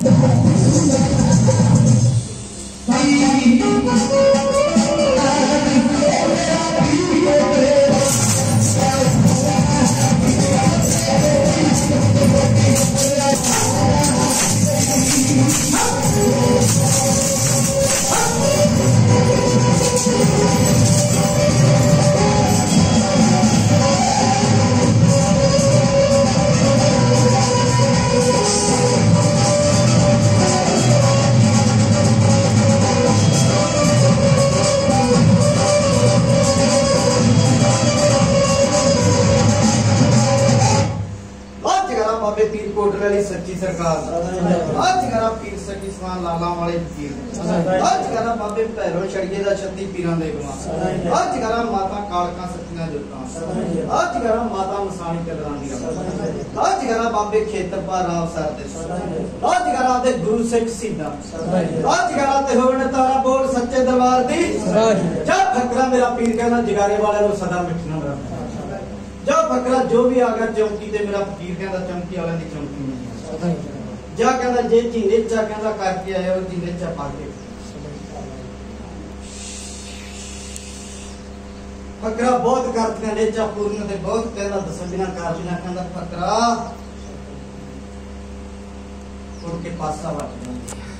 सच्ची सरकार आज करा पीर सच्ची समान लाला वाले पीर आज करा बाबे भैरो छड़िए दा 36 पीरां दे गुलाम आज करा माता कालका सच्चियां जुटां आज करा माता मसानी कदरां दी आज करा बाबे खेतरपा राव सर दे आज करा दे गुरु सिख सीधा आज करा ते होवन तारा बोल सच्चे दरबार दी जब फकरा मेरा पीर कहना जगारे वाले नु सदा मिठना रहा जब फकरा जो भी आ गया चौकी ते मेरा फकीर कहंदा चौकी वाले दी चौकी जा कहंदा जे जीने चा कहंदा करके आया और जीने चा पाके फकरा बहुत करतियां नेचा पूर्ण ते बहुत कहंदा दसबिना कारबिना कहंदा फकरा उड़ के पासा वट